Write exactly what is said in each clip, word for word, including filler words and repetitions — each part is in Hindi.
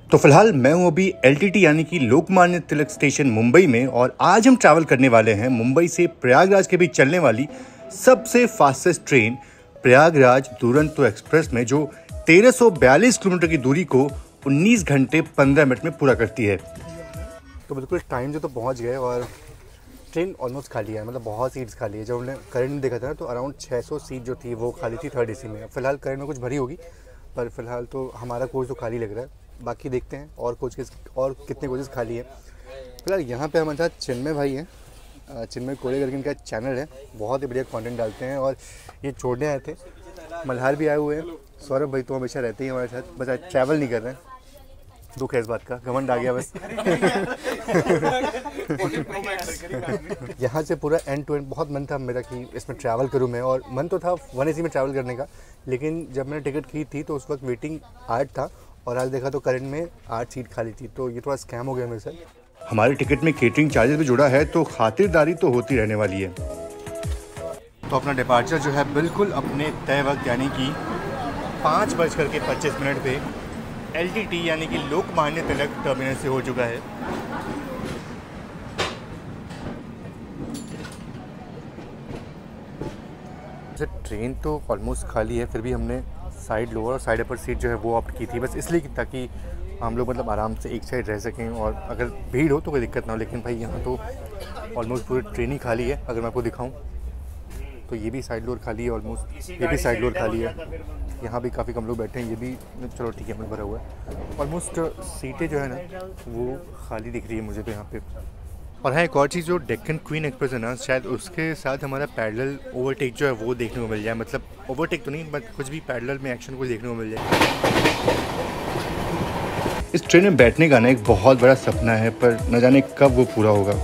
तो फिलहाल मैं हूँ अभी एल टी टी यानी कि लोकमान्य तिलक स्टेशन मुंबई में, और आज हम ट्रैवल करने वाले हैं मुंबई से प्रयागराज के बीच चलने वाली सबसे fastest train Prayagraj Duronto express में, जो तेरह सौ बयालीस किलोमीटर की दूरी को उन्नीस घंटे पंद्रह मिनट में पूरा करती है। तो बिल्कुल टाइम से तो पहुँच गए और ट्रेन ऑलमोस्ट खाली है, मतलब बहुत सीट्स खाली है। जब हमने करंट में देखा था ना तो अराउंड छह सौ सीट जो थी वो खाली थी थर्ड ए सी में। फिलहाल करंट में कुछ भरी होगी, पर फिलहाल तो हमारा कोच तो खाली लग रहा है। बाकी देखते हैं और कोच किस और कितने कोचेस खाली है। फिलहाल यहाँ पे हमारे साथ चिन्मय भाई हैं, चिन्मय कोड़े करके इनका चैनल है, बहुत ही बढ़िया कंटेंट डालते हैं और ये छोड़ने आए थे। मल्हार भी आए हुए हैं, सौरभ भाई तो हमेशा रहते ही हमारे साथ, बस आज ट्रैवल नहीं कर रहे हैं। दुख है इस बात का, घमंड आ गया बस। यहाँ से पूरा एंड टू एंड बहुत मन था मेरा कि इसमें ट्रैवल करूँ मैं, और मन तो था वन ए सी में ट्रैवल करने का, लेकिन जब मैंने टिकट की थी तो उस वक्त वेटिंग आठ था और आज देखा तो करंट में आठ सीट खाली थी, तो ये थोड़ा स्कैम हो गया मेरे साथ। हमारे टिकट में केटरिंग चार्जेस भी जुड़ा है, तो खातिरदारी तो होती रहने वाली है। तो अपना डिपार्चर जो है बिल्कुल अपने तय वक्त यानी कि पाँच बज करके पच्चीस मिनट पे एल टी टी यानी कि लोकमान्य तिलक टर्मिनल से हो चुका है। ट्रेन तो ऑलमोस्ट खाली है, फिर भी हमने साइड लोअर और साइड अपर सीट जो है वो ऑप्ट की थी, बस इसलिए कि ताकि हम लोग मतलब आराम से एक साइड रह सकें और अगर भीड़ हो तो कोई दिक्कत ना हो। लेकिन भाई यहाँ तो ऑलमोस्ट पूरी ट्रेन ही खाली है। अगर मैं आपको दिखाऊं तो ये भी साइड लोअर खाली है, ऑलमोस्ट ये भी साइड लोअर खाली है। यहाँ भी काफ़ी कम लोग बैठे हैं, ये भी चलो ठीक है मतलब भरा हुआ है। ऑलमोस्ट सीटें जो है ना वो खाली दिख रही है मुझे तो यहाँ पे। और हाँ, एक और चीज़, जो डेक्कन क्वीन एक्सप्रेस है ना, शायद उसके साथ हमारा पैरेलल ओवरटेक जो है वो देखने को मिल जाए। मतलब ओवरटेक तो नहीं, बट कुछ भी पैरेलल में एक्शन कुछ देखने को मिल जाए। इस ट्रेन में बैठने का ना एक बहुत बड़ा सपना है, पर न जाने कब वो पूरा होगा।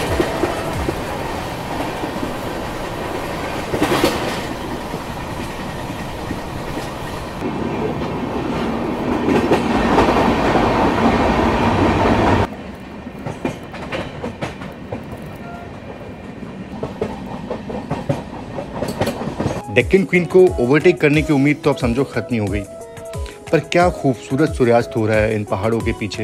डेक्कन क्वीन को ओवरटेक करने की उम्मीद तो अब समझो खत्म ही हो गई, पर क्या खूबसूरत सूर्यास्त हो रहा है इन पहाड़ों के पीछे।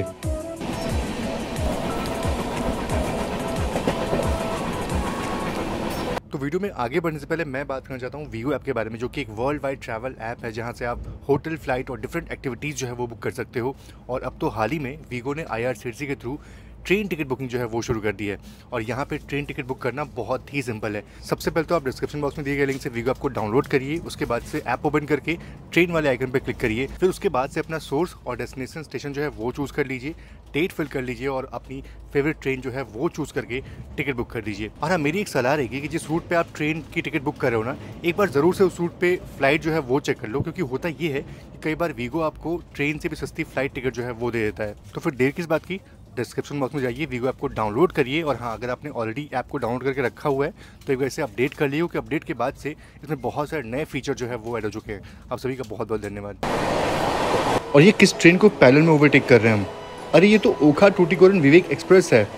तो वीडियो में आगे बढ़ने से पहले मैं बात करना चाहता हूँ वीगो ऐप के बारे में, जो कि एक वर्ल्ड वाइड ट्रैवल ऐप है, जहाँ से आप होटल, फ्लाइट और डिफरेंट एक्टिविटीज़ जो है वो बुक कर सकते हो। और अब तो हाल ही में वीगो ने I R C T C के थ्रू ट्रेन टिकट बुकिंग जो है वो शुरू कर दी है। और यहाँ पे ट्रेन टिकट बुक करना बहुत ही सिंपल है। सबसे पहले तो आप डिस्क्रिप्शन बॉक्स में दिए गए लिंक से वीगो ऐप को डाउनलोड करिए, उसके बाद से ऐप ओपन करके ट्रेन वाले आइकन पे क्लिक करिए, फिर उसके बाद से अपना सोर्स और डेस्टिनेशन स्टेशन जो है वो चूज़ कर लीजिए, डेट फिल कर लीजिए और अपनी फेवरेट ट्रेन जो है वो चूज़ करके टिकट बुक कर दीजिए। और हाँ, मेरी एक सलाह रहेगी कि जिस रूट पे आप ट्रेन की टिकट बुक कर रहे हो ना, एक बार ज़रूर से उस रूट पे फ्लाइट जो है वो चेक कर लो, क्योंकि होता ये है कि कई बार वीगो आपको ट्रेन से भी सस्ती फ्लाइट टिकट जो है वो दे देता है। तो फिर देर किस बात की, डिस्क्रिप्शन बॉक्स में जाइए, वीगो ऐप को डाउनलोड करिए। और हाँ, अगर आपने ऑलरेडी ऐप को डाउनलोड करके रखा हुआ है तो एक बार इसे अपडेट कर लियो, कि अपडेट के बाद से इसमें बहुत सारे नए फीचर जो है वो ऐड हो चुके हैं। आप सभी का बहुत बहुत धन्यवाद। और ये किस ट्रेन को पैरेलल में ओवरटेक कर रहे हैं हम? अरे ये तो ओखा टूटीकोरिन विवेक एक्सप्रेस है।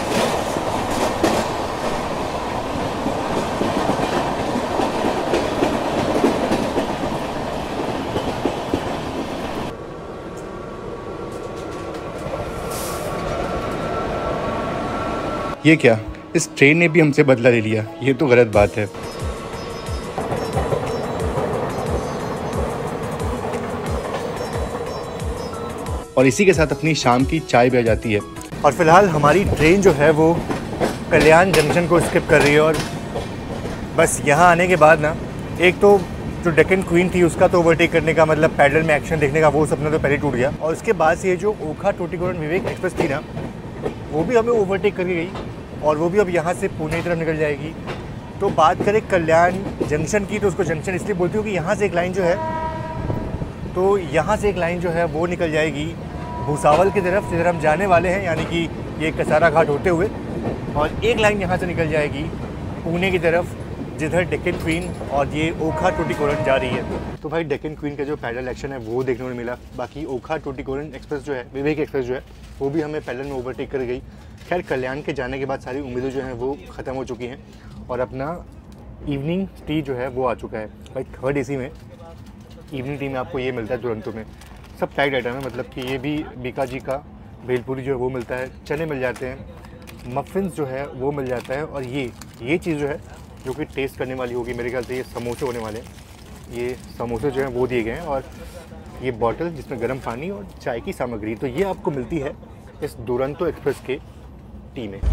ये क्या, इस ट्रेन ने भी हमसे बदला ले लिया, ये तो गलत बात है। और इसी के साथ अपनी शाम की चाय भी आ जाती है। और फिलहाल हमारी ट्रेन जो है वो कल्याण जंक्शन को स्किप कर रही है। और बस यहाँ आने के बाद ना, एक तो जो डेक्कन क्वीन थी उसका तो ओवरटेक करने का, मतलब पैरेलल में एक्शन देखने का वो सपना तो पहले टूट गया। और उसके बाद से ये जो ओखा टूटीकोरिन विवेक एक्सप्रेस थी ना, वो भी हमें ओवरटेक करके गई, और वो भी अब यहाँ से पुणे की तरफ निकल जाएगी। तो बात करें कल्याण जंक्शन की, तो उसको जंक्शन इसलिए बोलती हूँ कि यहाँ से एक लाइन जो है तो यहाँ से एक लाइन जो है वो निकल जाएगी भूसावल की तरफ, जिधर हम जाने वाले हैं, यानी कि ये कसारा घाट होते हुए। और एक लाइन यहाँ से निकल जाएगी पुणे की तरफ, जिधर डेक्कन क्वीन और ये ओखा टूटीकोरिन जा रही है। तो भाई डेक्कन क्वीन का जो पैरेलल एक्शन है वो देखने को मिला। बाकी ओखा टूटीकोरिन एक्सप्रेस जो है, विवेक एक्सप्रेस जो है, वो भी हमें पैरेलल में ओवरटेक कर गई। खैर, कल्याण के जाने के बाद सारी उम्मीदें जो हैं वो ख़त्म हो चुकी हैं और अपना इवनिंग टी जो है वो आ चुका है। भाई थर्ड ए सी में इवनिंग टी में आपको ये मिलता है दुरंतो में। सब टाइट आइटम है, मतलब कि ये भी बीका जी का भेलपूरी जो है वो मिलता है, चने मिल जाते हैं, मफ़िन्स जो है वो मिल जाता है। और ये ये चीज़ जो है जो कि टेस्ट करने वाली होगी मेरे ख्याल से, ये समोसे होने वाले हैं। ये समोसे जो हैं वो दिए गए हैं और ये बॉटल जिसमें गर्म पानी और चाय की सामग्री, तो ये आपको मिलती है इस दुरंतो एक्सप्रेस के टी में।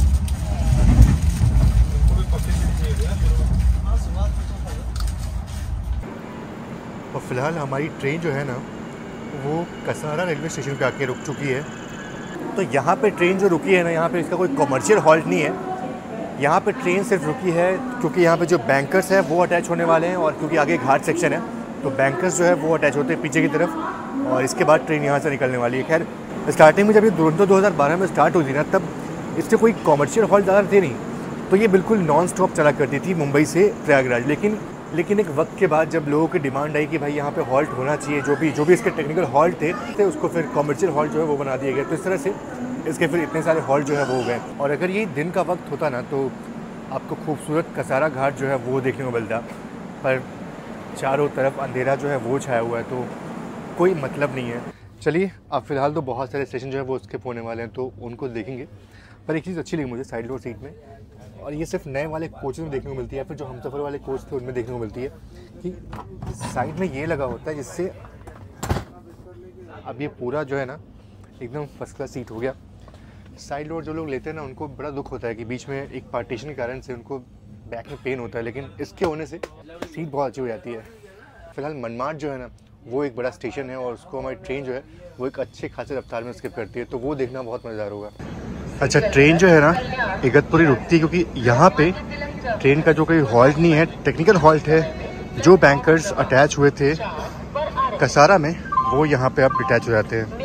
और फिलहाल हमारी ट्रेन जो है ना वो कसारा रेलवे स्टेशन पे आके रुक चुकी है। तो यहाँ पे ट्रेन जो रुकी है ना, यहाँ पे इसका कोई कमर्शियल हॉल्ट नहीं है। यहाँ पे ट्रेन सिर्फ रुकी है क्योंकि यहाँ पे जो बैंकर्स हैं वो अटैच होने वाले हैं, और क्योंकि आगे घाट सेक्शन है तो बैंकर्स जो है वो अटैच होते हैं पीछे की तरफ, और इसके बाद ट्रेन यहाँ से निकलने वाली है। खैर स्टार्टिंग में जब ये दुरंतो दो हज़ार बारह में स्टार्ट हुई थी ना, तब इससे कोई कॉमर्शियल हॉल्ट ज़्यादा थे नहीं, तो ये बिल्कुल नॉन स्टॉप चला करती थी मुंबई से प्रयागराज। लेकिन लेकिन एक वक्त के बाद जब लोगों की डिमांड आई कि भाई यहाँ पे हॉल्ट होना चाहिए, जो भी जो भी इसके टेक्निकल हॉल्ट थे, थे उसको फिर कॉमर्शियल हॉल्ट जो है वो बना दिए गए। तो इस तरह से इसके फिर इतने सारे हॉल्ट जो है वो हो गए। और अगर ये दिन का वक्त होता ना तो आपको खूबसूरत कसारा घाट जो है वो देखने को मिलता, पर चारों तरफ अंधेरा जो है वो छाया हुआ है, तो कोई मतलब नहीं है। चलिए, अब फ़िलहाल तो बहुत सारे स्टेशन जो है वो स्किप होने वाले हैं तो उनको देखेंगे। पर एक चीज़ अच्छी लगी मुझे साइड डोर सीट में, और ये सिर्फ नए वाले कोचेस में देखने को मिलती है, फिर जो हमसफ़र वाले कोच थे उनमें देखने को मिलती है कि साइड में ये लगा होता है, जिससे अब ये पूरा जो है ना एकदम फर्स्ट क्लास सीट हो गया। साइड डोर जो लोग लेते हैं ना उनको बड़ा दुख होता है कि बीच में एक पार्टीशन के कारण से उनको बैक में पेन होता है, लेकिन इसके होने से सीट बहुत अच्छी हो जाती है। फिलहाल मनमाड जो है ना वो एक बड़ा स्टेशन है, और उसको हमारी ट्रेन जो है वो एक अच्छे खासे रफ्तार में स्किप करती है, तो वो देखना बहुत मज़ेदार होगा। अच्छा, ट्रेन जो है ना इगतपुरी रुकती है क्योंकि यहाँ पे ट्रेन का जो कोई हॉल्ट नहीं है, टेक्निकल हॉल्ट है। जो बैंकर्स अटैच हुए थे कसारा में वो यहाँ पे अब डिटैच हो जाते हैं।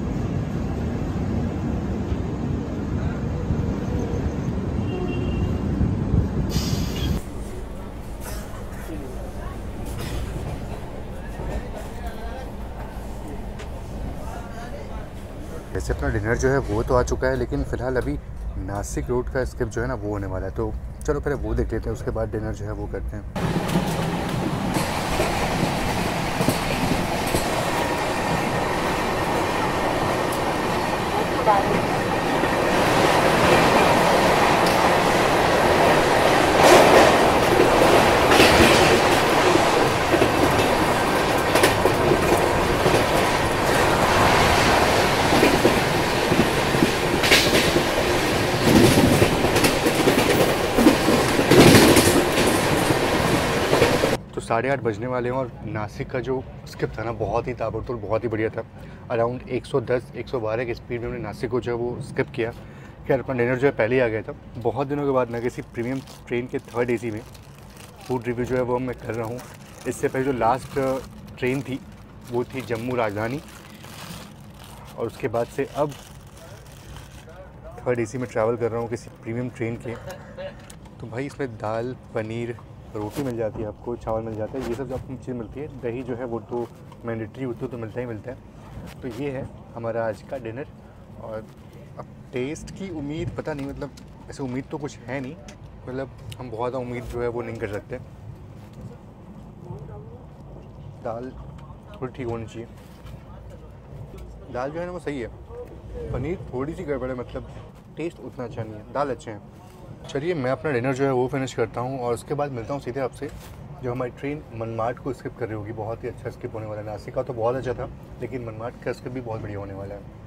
वैसे अपना डिनर जो है वो तो आ चुका है, लेकिन फ़िलहाल अभी नासिक रोड का स्किप जो है ना वो होने वाला है, तो चलो पहले वो देख लेते हैं, उसके बाद डिनर जो है वो करते हैं। साढ़े आठ बजने वाले हैं और नासिक का जो स्किप था ना बहुत ही ताबड़तोड़, बहुत ही बढ़िया था। अराउंड एक सौ दस एक सौ बारह की स्पीड में हमने नासिक को जो है वो स्किप किया। खैर अपना डिनर जो है पहले ही आ गया था। बहुत दिनों के बाद ना किसी प्रीमियम ट्रेन के थर्ड एसी में फूड रिव्यू जो है वो मैं कर रहा हूँ। इससे पहले जो लास्ट ट्रेन थी वो थी जम्मू राजधानी, और उसके बाद से अब थर्ड एसी में ट्रैवल कर रहा हूँ किसी प्रीमियम ट्रेन के। तो भाई इसमें दाल, पनीर, रोटी मिल जाती है आपको, चावल मिल जाता है, ये सब जो आपको चीज़ मिलती है। दही जो है वो तो मैंडेटरी होती तो मिलता ही मिलता है। तो ये है हमारा आज का डिनर। और अब टेस्ट की उम्मीद पता नहीं, मतलब ऐसे उम्मीद तो कुछ है नहीं, मतलब हम बहुत ज़्यादा उम्मीद जो है वो नहीं कर सकते। दाल थोड़ी ठीक होनी चाहिए, दाल जो है ना वो सही है, पनीर थोड़ी सी गड़बड़ है, मतलब टेस्ट उतना अच्छा नहीं है, दाल अच्छे हैं। चलिए मैं अपना डिनर जो है वो फिनिश करता हूँ और उसके बाद मिलता हूँ सीधे आपसे। जो हमारी ट्रेन मनमाड को स्किप कर रही होगी, बहुत ही अच्छा स्किप होने वाला है। नासिक का तो बहुत अच्छा था, लेकिन मनमाड का स्किप भी बहुत बढ़िया होने वाला है।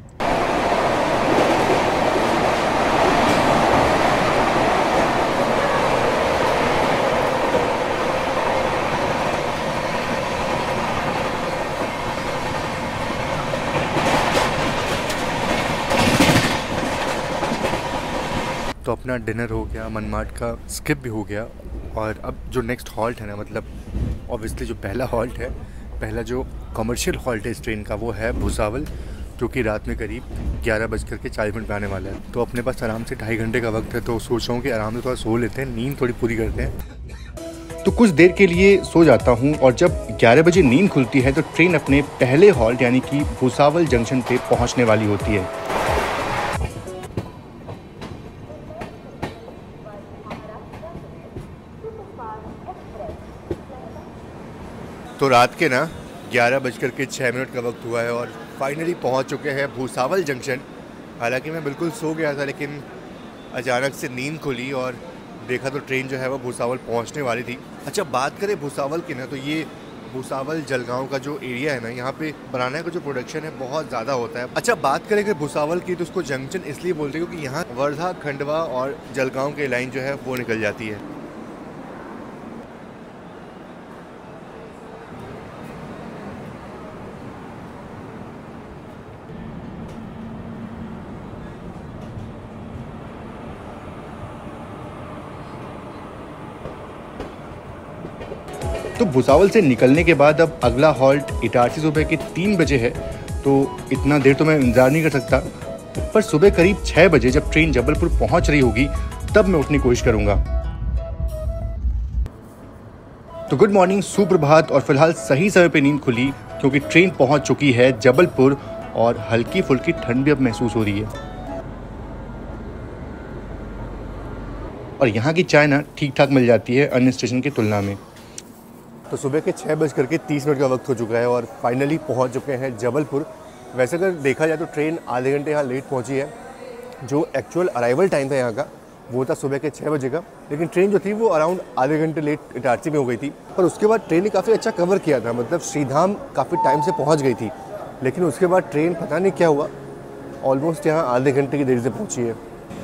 तो अपना डिनर हो गया, मनमाड का स्किप भी हो गया, और अब जो नेक्स्ट हॉल्ट है ना, मतलब ऑब्वियसली जो पहला हॉल्ट है, पहला जो कमर्शियल हॉल्ट है इस ट्रेन का वो है भुसावल, जो कि रात में करीब ग्यारह बज कर के चालीस मिनट में आने वाला है। तो अपने पास आराम से ढाई घंटे का वक्त है, तो सोच रहा हूँ कि आराम से थोड़ा सो लेते हैं, नींद थोड़ी पूरी करते हैं। तो कुछ देर के लिए सो जाता हूँ, और जब ग्यारह बजे नींद खुलती है तो ट्रेन अपने पहले हॉल्ट यानी कि भुसावल जंक्शन पे पहुँचने वाली होती है। तो रात के ना ग्यारह बजकर के छः मिनट का वक्त हुआ है और फाइनली पहुंच चुके हैं भूसावल जंक्शन। हालांकि मैं बिल्कुल सो गया था, लेकिन अचानक से नींद खुली और देखा तो ट्रेन जो है वो भूसावल पहुंचने वाली थी। अच्छा, बात करें भूसावल की ना, तो ये भूसावल जलगांव का जो एरिया है ना, यहाँ पे बनाने का जो प्रोडक्शन है बहुत ज़्यादा होता है। अच्छा, बात करें कि भूसावल की, तो उसको जंक्शन इसलिए बोलते हैं क्योंकि यहाँ वर्धा, खंडवा और जलगांव के लाइन जो है वो निकल जाती है। तो भुसावल से निकलने के बाद अब अगला हॉल्ट इटारसी सुबह के तीन बजे है, तो इतना देर तो मैं इंतज़ार नहीं कर सकता। पर सुबह करीब छः बजे जब ट्रेन जबलपुर पहुंच रही होगी तब मैं उठने की कोशिश करूंगा। तो गुड मॉर्निंग, सुप्रभात। और फिलहाल सही समय पे नींद खुली क्योंकि ट्रेन पहुंच चुकी है जबलपुर और हल्की फुल्की ठंड भी अब महसूस हो रही है। और यहाँ की चाय ना ठीक ठाक मिल जाती है अन्य स्टेशन की तुलना में। तो सुबह के छः बज करके तीस मिनट का वक्त हो चुका है और फाइनली पहुंच चुके हैं जबलपुर। वैसे अगर देखा जाए तो ट्रेन आधे घंटे यहाँ लेट पहुंची है। जो एक्चुअल अराइवल टाइम था यहाँ का वो था सुबह के छः बजे का, लेकिन ट्रेन जो थी वो अराउंड आधे घंटे लेट इटारसी में हो गई थी। पर उसके बाद ट्रेन ने काफ़ी अच्छा कवर किया था, मतलब श्रीधाम काफ़ी टाइम से पहुँच गई थी, लेकिन उसके बाद ट्रेन पता नहीं क्या हुआ, ऑलमोस्ट यहाँ आधे घंटे की देरी से पहुँची है।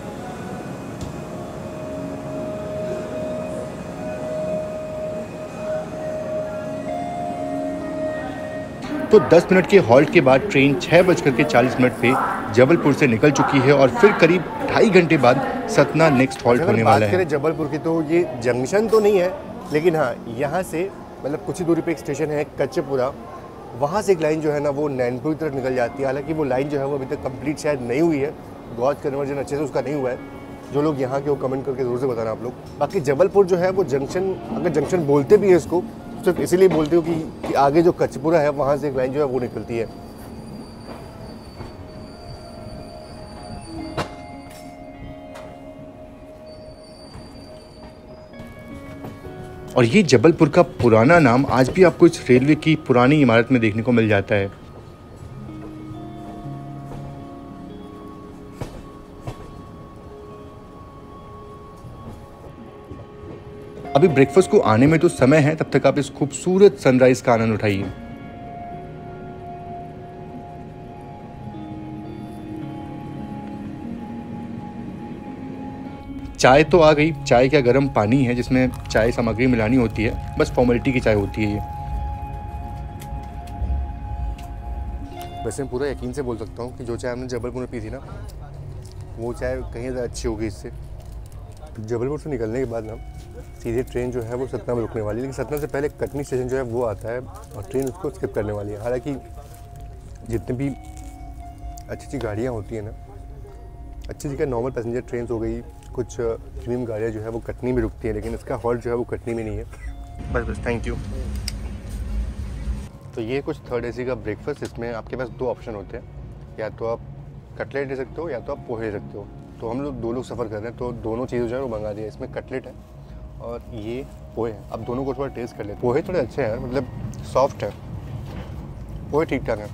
तो दस मिनट के हॉल्ट के बाद ट्रेन छः बजकर के चालीस मिनट पे जबलपुर से निकल चुकी है और फिर करीब ढाई घंटे बाद सतना नेक्स्ट हॉल्ट होने वाला है। बात करें जबलपुर की, तो ये जंक्शन तो नहीं है, लेकिन हाँ यहाँ से मतलब कुछ ही दूरी पे एक स्टेशन है कच्चेपुरा, वहाँ से एक लाइन जो है ना वो नैनपुर की तरफ निकल जाती है। हालांकि वो लाइन जो है वो अभी तक कंप्लीट शायद नहीं हुई है, गॉज कन्वर्जन अच्छे से उसका नहीं हुआ है। जो लोग यहाँ के वो कमेंट करके ज़रूर से बताना आप लोग। बाकी जबलपुर जो है वो जंक्शन, अगर जंक्शन बोलते भी है इसको, सिर्फ इसीलिए बोलते हो कि, कि आगे जो कच्चपुरा है वहाँ से एक लाइन जो है वो निकलती है। और ये जबलपुर का पुराना नाम आज भी आपको इस रेलवे की पुरानी इमारत में देखने को मिल जाता है। अभी ब्रेकफास्ट को आने में तो समय है, तब तक आप इस खूबसूरत सनराइज का आनंद उठाइए। चाय तो आ गई। चाय क्या, गर्म पानी है जिसमें चाय सामग्री मिलानी होती है, बस फॉर्मेलिटी की चाय होती है ये। वैसे मैं पूरा यकीन से बोल सकता हूँ कि जो चाय हमने जबलपुर में पी थी ना, वो चाय कहीं ज़्यादा अच्छी होगी इससे। जबलपुर से निकलने के बाद ना सीधे ट्रेन जो है वो सतना में रुकने वाली है, लेकिन सतना से पहले कटनी स्टेशन जो है वो आता है और ट्रेन उसको स्किप करने वाली है। हालांकि जितनी भी अच्छी अच्छी गाड़ियाँ होती हैं ना, अच्छी जगह नॉर्मल पैसेंजर ट्रेन हो गई, कुछ प्रीमियम गाड़ियाँ जो है वो कटनी में रुकती हैं, लेकिन इसका हॉल्ट जो है वो कटनी में नहीं है। बस बस थैंक यू। तो ये कुछ थर्ड एसी का ब्रेकफास्ट, इसमें आपके पास दो ऑप्शन होते हैं, या तो आप कटलेट ले सकते हो या तो आप पोहे ले सकते हो। तो हम लोग दो लोग सफ़र कर रहे हैं तो दोनों चीज़ें जो है वो मंगा दिया। इसमें कटलेट है और ये पोहे हैं। अब दोनों को थोड़ा टेस्ट कर लेते हैं। पोहे थोड़े अच्छे हैं, मतलब सॉफ्ट है, पोहे ठीक ठाक है।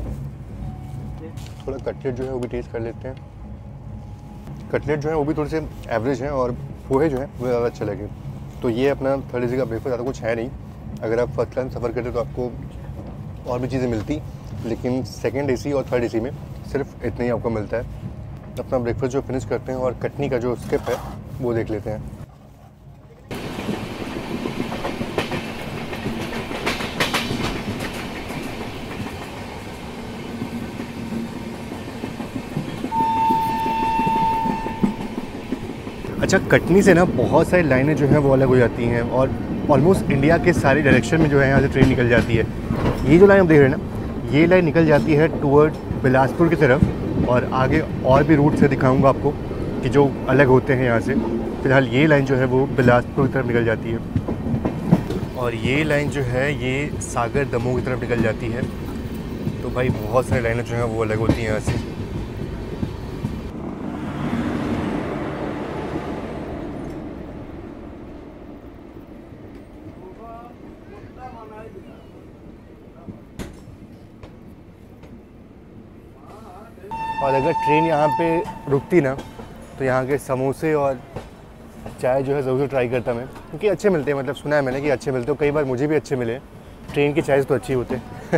थोड़ा कटलेट जो है वो भी टेस्ट कर लेते हैं। कटलेट जो है वो भी थोड़े से एवरेज हैं और पोहे जो है वो ज़्यादा अच्छे लगे। तो ये अपना थर्ड एसी का ब्रेकफास्ट, ज़्यादा कुछ है नहीं। अगर आप फर्स्ट क्लास सफ़र करते तो आपको और भी चीज़ें मिलती, लेकिन सेकेंड एसी और थर्ड एसी में सिर्फ इतना ही आपको मिलता है। अपना ब्रेकफास्ट जो फिनिश करते हैं और कटनी का जो स्किप है वो देख लेते हैं। अच्छा, कटनी से ना बहुत सारी लाइनें जो हैं वो अलग हो जाती हैं और ऑलमोस्ट इंडिया के सारे डायरेक्शन में जो है यहाँ से ट्रेन निकल जाती है। ये जो लाइन हम देख रहे हैं ना, ये लाइन निकल जाती है टूवर्ड बिलासपुर की तरफ, और आगे और भी रूट से दिखाऊंगा आपको कि जो अलग होते हैं यहाँ से। फ़िलहाल ये लाइन जो है वो बिलासपुर की तरफ निकल जाती है और ये लाइन जो है ये सागर दमोह की तरफ निकल जाती है। तो भाई बहुत सारी लाइनें जो हैं वो अलग होती हैं यहाँ से। और अगर ट्रेन यहाँ पे रुकती ना तो यहाँ के समोसे और चाय जो है ज़रूर ट्राई करता मैं, क्योंकि अच्छे मिलते हैं। मतलब सुना है मैंने कि अच्छे मिलते हैं, कई बार मुझे भी अच्छे मिले। ट्रेन की चाय तो अच्छी होते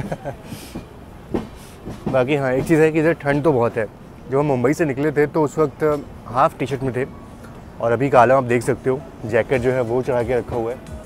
बाकी हाँ, एक चीज़ है कि इधर ठंड तो बहुत है। जब हम मुंबई से निकले थे तो उस वक्त हाफ़ टी शर्ट में थे, और अभी का आलम आप देख सकते हो, जैकेट जो है वो चढ़ा के रखा हुआ है।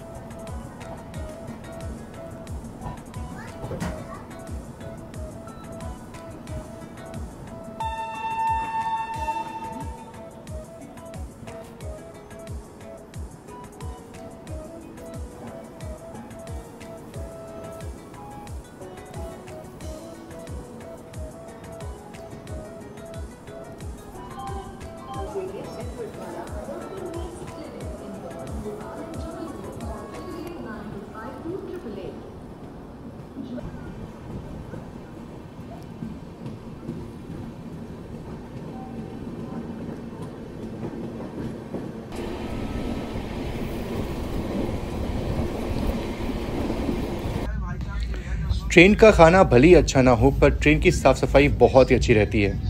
ट्रेन का खाना भले ही अच्छा ना हो, पर ट्रेन की साफ़ सफाई बहुत ही अच्छी रहती है।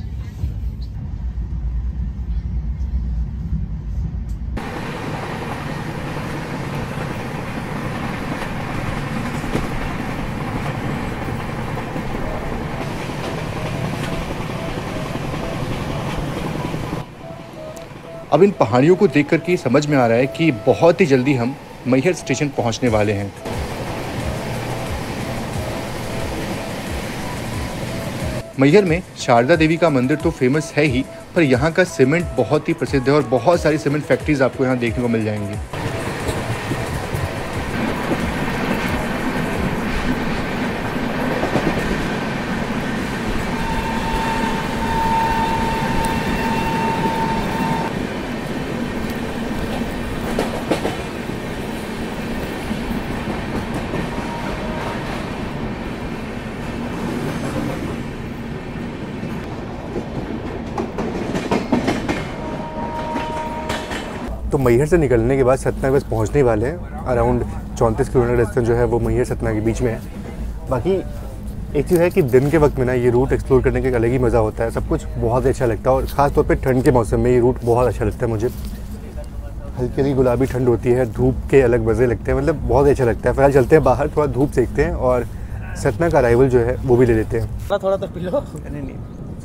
अब इन पहाड़ियों को देख कर के समझ में आ रहा है कि बहुत ही जल्दी हम मैहर स्टेशन पहुंचने वाले हैं। मैहर में शारदा देवी का मंदिर तो फेमस है ही, पर यहाँ का सीमेंट बहुत ही प्रसिद्ध है और बहुत सारी सीमेंट फैक्ट्रीज आपको यहाँ देखने को मिल जाएंगी। तो मैहर से निकलने के बाद सतना बस पहुंचने वाले हैं। अराउंड चौंतीस किलोमीटर डिस्टेंस जो है वो मैहर सतना के बीच में है। बाकी एक चीज़ है कि दिन के वक्त में ना ये रूट एक्सप्लोर करने का एक अलग ही मज़ा होता है। सब कुछ बहुत अच्छा लगता है, और ख़ास तौर पे ठंड के मौसम में ये रूट बहुत अच्छा लगता है मुझे। हल्की हल्की गुलाबी ठंड होती है, धूप के अलग मज़े लगते हैं, मतलब बहुत अच्छा लगता है। फिलहाल चलते हैं बाहर, थोड़ा धूप सेकते हैं और सतना का अराइवल जो है वो भी ले लेते हैं। थोड़ा थोड़ा तो पी लो। नहीं नहीं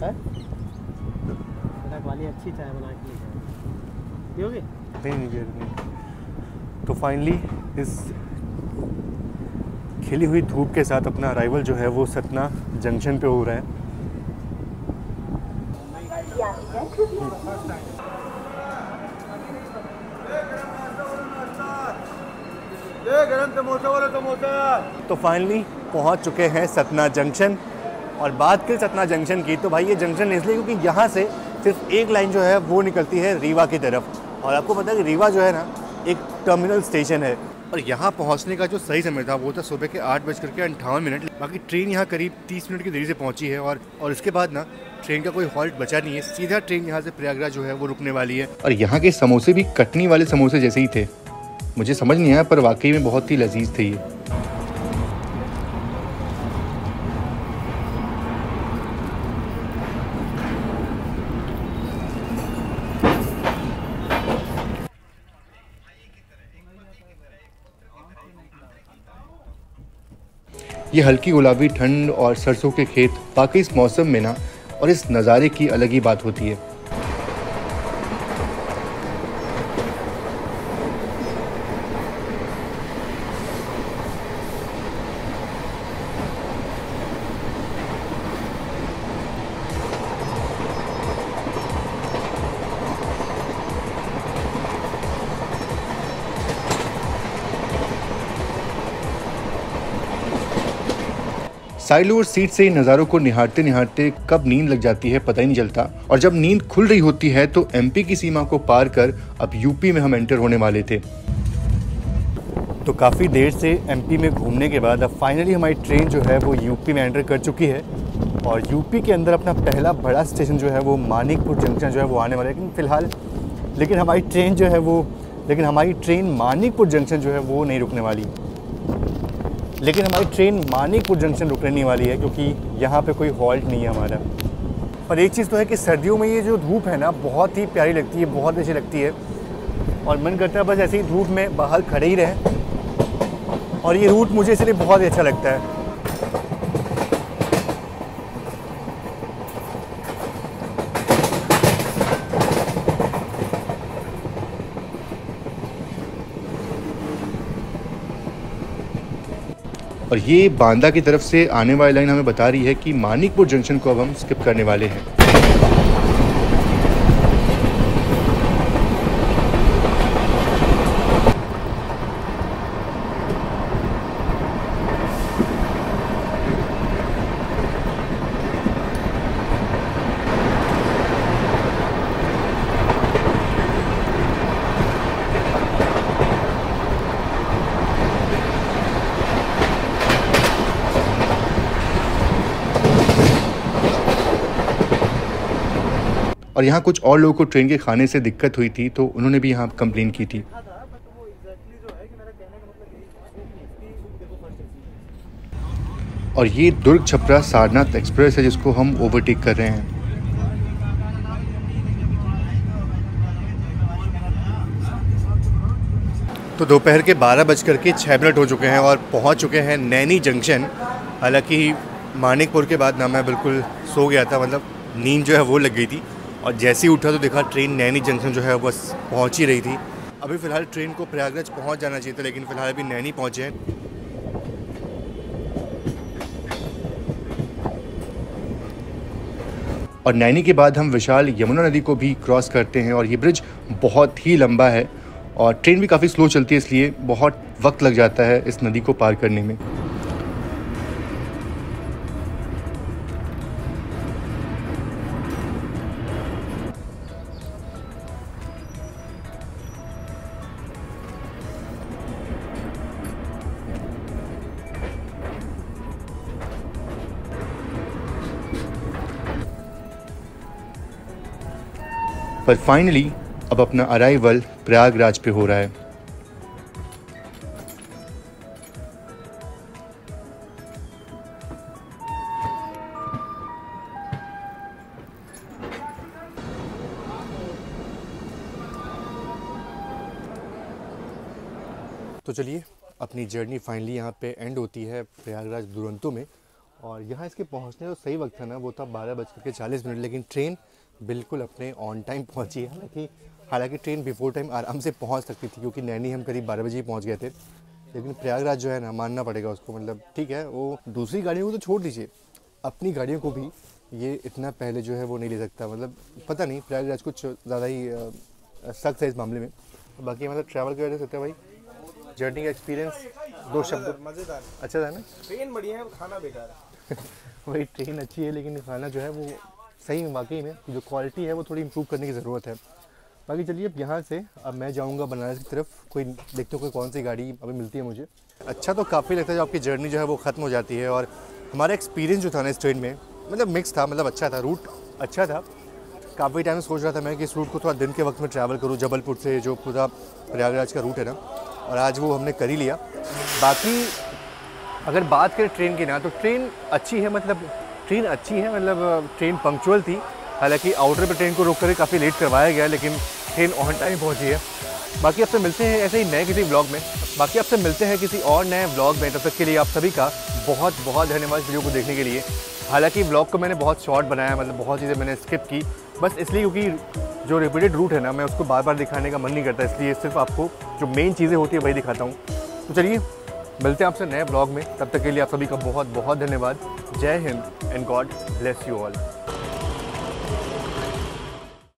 वाली अच्छी चाय बना के पियोगे? नहीं नहीं नहीं। तो फाइनली इस खिली हुई धूप के साथ अपना अराइवल जो है वो सतना जंक्शन पे हो रहा है। तो फाइनली पहुंच चुके हैं सतना जंक्शन। और बात करें सतना जंक्शन की, तो भाई ये जंक्शन इसलिए क्योंकि यहाँ से सिर्फ एक लाइन जो है वो निकलती है रीवा की तरफ। और आपको पता है कि रीवा जो है ना एक टर्मिनल स्टेशन है, और यहाँ पहुँचने का जो सही समय था वो था सुबह के आठ बज करके अंठावन मिनट। बाकी ट्रेन यहाँ करीब तीस मिनट की देरी से पहुँची है, और और इसके बाद ना ट्रेन का कोई हॉल्ट बचा नहीं है। सीधा ट्रेन यहाँ से प्रयागराज जो है वो रुकने वाली है। और यहाँ के समोसे भी कटनी वाले समोसे जैसे ही थे, मुझे समझ नहीं आया, पर वाकई में बहुत ही लजीज थे ये। ये हल्की गुलाबी ठंड और सरसों के खेत, बाकी इस मौसम में ना और इस नज़ारे की अलग ही बात होती है। साइलोर सीट से इन नज़ारों को निहारते निहारते कब नींद लग जाती है पता ही नहीं चलता। और जब नींद खुल रही होती है तो एमपी की सीमा को पार कर अब यूपी में हम एंटर होने वाले थे। तो काफ़ी देर से एमपी में घूमने के बाद अब फाइनली हमारी ट्रेन जो है वो यूपी में एंटर कर चुकी है। और यूपी के अंदर अपना पहला बड़ा स्टेशन जो है वो मानिकपुर जंक्शन जो है वो आने वाला है। लेकिन फ़िलहाल लेकिन हमारी ट्रेन जो है वो लेकिन हमारी ट्रेन मानिकपुर जंक्शन जो है वो नहीं रुकने वाली। लेकिन हमारी ट्रेन मानिकपुर जंक्शन रुकने नहीं वाली है, क्योंकि यहाँ पे कोई हॉल्ट नहीं है हमारा। पर एक चीज़ तो है कि सर्दियों में ये जो धूप है ना बहुत ही प्यारी लगती है, बहुत अच्छी लगती है और मन करता है बस ऐसे ही धूप में बाहर खड़े ही रहें। और ये रूट मुझे इसलिए बहुत ही अच्छा लगता है। और ये बांदा की तरफ से आने वाली लाइन हमें बता रही है कि मानिकपुर जंक्शन को अब हम स्किप करने वाले हैं। और यहाँ कुछ और लोगों को ट्रेन के खाने से दिक्कत हुई थी तो उन्होंने भी यहाँ कंप्लेन की थी। और ये दुर्ग छपरा सारनाथ एक्सप्रेस है जिसको हम ओवरटेक कर रहे हैं। तो दोपहर के बारह बज करके छः मिनट हो चुके हैं और पहुँच चुके हैं नैनी जंक्शन। हालांकि मानिकपुर के बाद ना मैं बिल्कुल सो गया था, मतलब नींद जो है वो लग गई थी और जैसे ही उठा तो देखा ट्रेन नैनी जंक्शन जो है बस पहुंच ही रही थी। अभी फ़िलहाल ट्रेन को प्रयागराज पहुंच जाना चाहिए था लेकिन फ़िलहाल अभी नैनी पहुंचे हैं। और नैनी के बाद हम विशाल यमुना नदी को भी क्रॉस करते हैं और ये ब्रिज बहुत ही लंबा है और ट्रेन भी काफ़ी स्लो चलती है इसलिए बहुत वक्त लग जाता है इस नदी को पार करने में। पर फाइनली अब अपना अराइवल प्रयागराज पे हो रहा है। तो चलिए अपनी जर्नी फाइनली यहाँ पे एंड होती है प्रयागराज दुरंतो में। और यहाँ इसके पहुँचने का सही वक्त था ना वो था बारह बज के चालीस मिनट, लेकिन ट्रेन बिल्कुल अपने ऑन टाइम पहुँची है। हालांकि हालांकि ट्रेन बिफोर टाइम आराम से पहुँच सकती थी क्योंकि नैनी हम करीब बारह बजे ही पहुँच गए थे, लेकिन प्रयागराज जो है ना मानना पड़ेगा उसको। मतलब ठीक है वो दूसरी गाड़ियों को तो छोड़ दीजिए, अपनी गाड़ियों को भी ये इतना पहले जो है वो नहीं ले सकता। मतलब पता नहीं प्रयागराज कुछ ज़्यादा ही सख्त है इस मामले में। बाकी मतलब ट्रैवल की वजह से होता है भाई, जर्नी का एक्सपीरियंस दो शब्द मज़ेदार अच्छा था ना। ट्रेन बढ़िया है, खाना बेकार है। वही ट्रेन अच्छी है लेकिन खाना जो है वो सही में वाकई में जो क्वालिटी है वो थोड़ी इम्प्रूव करने की ज़रूरत है। बाकी चलिए अब यहाँ से अब मैं जाऊँगा बनारस की तरफ। कोई देखते हो कोई कौन सी गाड़ी अभी मिलती है मुझे। अच्छा तो काफ़ी लगता है जब आपकी जर्नी जो है वो ख़त्म हो जाती है। और हमारा एक्सपीरियंस जो था ना इस ट्रेन में मतलब मिक्स था, मतलब अच्छा था, रूट अच्छा था। काफ़ी टाइम सोच रहा था मैं कि इस रूट को थोड़ा दिन के वक्त में ट्रैवल करूँ, जबलपुर से जो पूरा प्रयागराज का रूट है ना, और आज वो हमने कर ही लिया। बाकी अगर बात करें ट्रेन की ना तो ट्रेन अच्छी है, मतलब ट्रेन अच्छी है, मतलब ट्रेन पंक्चुअल थी। हालांकि आउटर पे ट्रेन को रोक कर काफ़ी लेट करवाया गया लेकिन ट्रेन ऑन टाइम पहुंची है। बाकी आपसे मिलते हैं ऐसे ही नए किसी व्लॉग में। बाकी आपसे मिलते हैं किसी और नए व्लॉग में। तब तक के लिए आप सभी का बहुत बहुत धन्यवाद वीडियो को देखने के लिए। हालांकि व्लॉग को मैंने बहुत शॉर्ट बनाया, मतलब बहुत चीज़ें मैंने स्किप की बस इसलिए क्योंकि जो रिपीटेड रूट है ना मैं उसको बार बार दिखाने का मन नहीं करता, इसलिए सिर्फ आपको जो मेन चीज़ें होती है वही दिखाता हूँ। तो चलिए मिलते हैं आपसे नए ब्लॉग में। तब तक के लिए आप सभी का बहुत बहुत धन्यवाद। Jai Hind and God bless you all.